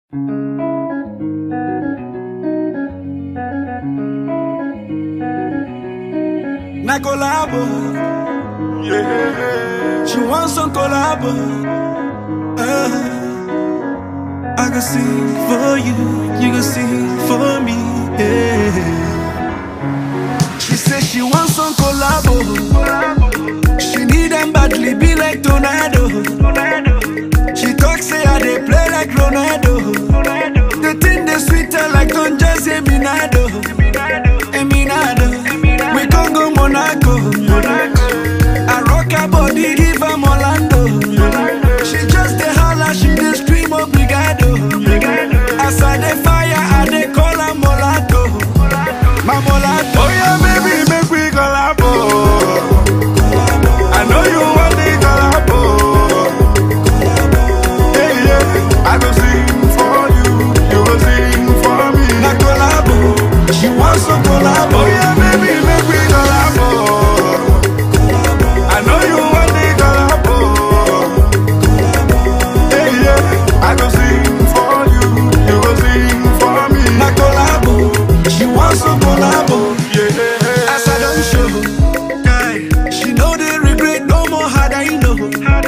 Na collabo, yeah. She wants some collabo. I can sing for you, you can sing for me. Yeah. She says she wants some collabo. She need them badly, be like tornado. She talks say I they play like Ronaldo. The thing they sweeter like Don Jose Eminado. We gon' go Monaco. I rock her body, give her Orlando. She just the holla, she the stream obrigado. As I the fire, I the call her Molato. My Molato. Oh yeah, baby, make we collabo. I know you want the collabo. Yeah, yeah, I go sing for you, you go sing for me. Na collabo, she wants some collabo. Oh yeah, baby, make we collabo. I know you want the collabo. Yeah, yeah, I go sing for you, you go sing for me. Na collabo, she wants some collabo. Yeah, as I don't show, she know the regret no more. How I know.